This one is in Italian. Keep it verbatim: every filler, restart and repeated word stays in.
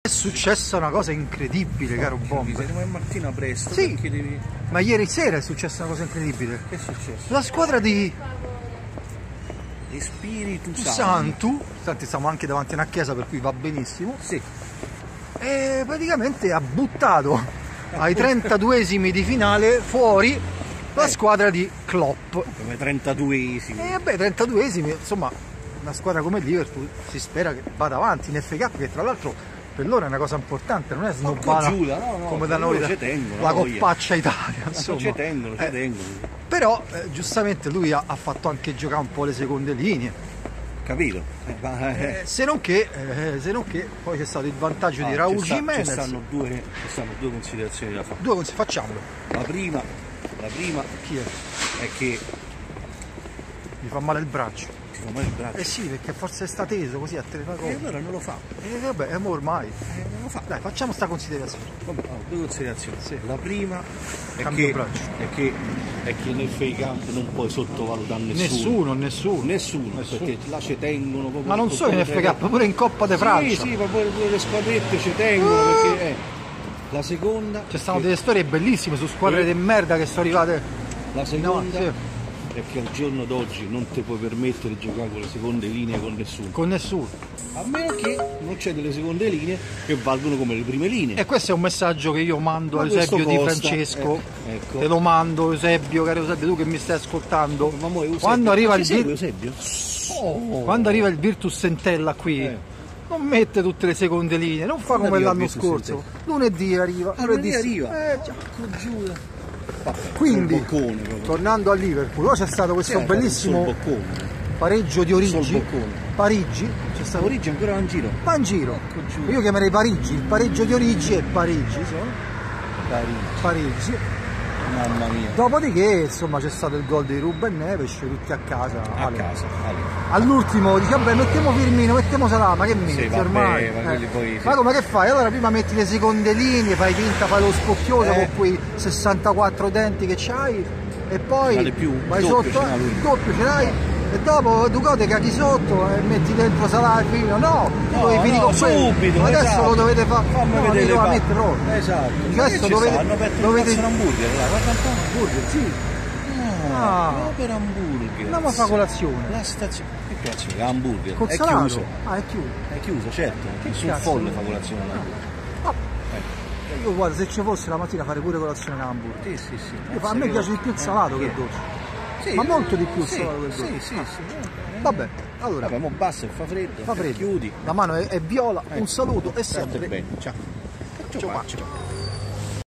successa una cosa incredibile, caro Bomber. Siamo a Martina presto. Sì, devi... ma ieri sera è successa una cosa incredibile. Che è successo? La squadra di Spiritu Santo. Santu, tanti stiamo anche davanti a una chiesa per cui va benissimo, Sì. e praticamente ha buttato ai trentaduesimi di finale fuori la squadra di Klopp. Come trentaduesimi. E vabbè, trentaduesimi, insomma, una squadra come il Liverpool si spera che vada avanti in F A, che tra l'altro per loro è una cosa importante, non è snobbata Giuda, no, no, come da noi loro la, ci tengono, la voglia. Coppaccia Italia, insomma. Ci tengono, ci Eh, tengono. Però eh, giustamente lui ha, ha fatto anche giocare un po' le seconde linee, Capito? Eh, ma, eh, eh, se non che eh, se non che poi c'è stato il vantaggio di ah, Raul ci sta- Jimenez. Ci stanno due, ci stanno due considerazioni da fare. Due cons- facciamolo. La prima, la prima Chi è? è che Mi fa male il braccio. ti fa male il braccio. Eh sì, perché forse sta teso così a E telefono. allora non lo fa. E vabbè, è mo ormai. Eh, non lo fa. Dai, facciamo sta considerazione. Vabbè, allora, due considerazioni. Sì. La prima è Cambio che, braccio. è che è che nel fake camp non puoi sottovalutare nessuno. Nessuno, nessuno. Nessuno, Nessuno. perché là ci tengono proprio. Ma non solo in F A, pure in Coppa de Sì, Francia. sì, ma pure, pure le squadrette ci tengono perché eh. La seconda Ci stanno che- delle storie bellissime su squadre Sì. di merda che sono arrivate. la seconda No, sì. è che al giorno d'oggi non ti puoi permettere di giocare con le seconde linee con nessuno. Con nessuno. A meno che non c'è delle seconde linee che valgono come le prime linee. E questo è un messaggio che io mando Ma a questo Eusebio Di costa, Francesco. eh, ecco. Te lo mando, Eusebio, caro Eusebio, tu che mi stai ascoltando. Ma mo Eusebio- Quando arriva ma il ci segue Vir- Eusebio? Oh. Quando arriva il Virtus Entella qui, Eh. non mette tutte le seconde linee, non fa Quando come arriva il l'anno Virtus scorso. Entella? Lunedì arriva. Ah, lunedì arriva? Eh, già. Giuda. Vabbè, Quindi, sul boccone proprio. tornando a Liverpool, ora c'è stato questo Sì, bellissimo sul boccone. pareggio di Origi. Sul boccone. Parigi, c'è stato Origi ancora va in giro. va in giro. Ecco giù. Io chiamerei Parigi, il pareggio di Origi e Parigi, sono Parigi. Parigi. Mamma mia. Dopodiché, insomma, c'è stato il gol di Ruben Neves, tutti a casa. A Ale. casa. Ale. All'ultimo dice vabbè mettiamo Firmino, mettiamo Salah, ma che metti vabbè, ormai? ma quelli poi sì. Ma come che fai? Allora prima metti le seconde linee, fai finta, fai lo spocchioso Eh. con quei sessantaquattro denti che c'hai e poi Vale più, il vai doppio sotto, ce n'ha lui. il doppio ce l'hai e dopo tu cade caghi sotto e metti dentro Salah e Firmino. No, No, dovevi finire no, con quello. subito, Adesso esatto. lo dovete fare. Fammi no, vedere lo le mettere proprio. Esatto. Adesso Ma che ci dovete, sta? Hanno aperto dovete... un hamburger là, guarda un po'. Burger, sì. Ah, Ah. no, per hamburger. Andiamo a fare colazione. La stazione. Che cazzo è? Hamburger. Col È salato. chiuso. Ah, è chiuso. È chiuso, certo. Nessun cazzo? folle fa colazione all'hamburger. Ah, io guarda, se ci fosse la mattina fare pure colazione in hamburger. Sì, sì, sì. Io fa- a me piace di più il salato che il dolce. Sì, Ma molto di più il sì, salato che il sì, dolce. sì, sì. Vabbè, allora, Vabbè, mo basta, fa freddo. fa freddo. Chiudi. La mano è, è viola, un saluto e State sempre. bene. Ciao. Ciao. Ciao. Ciao.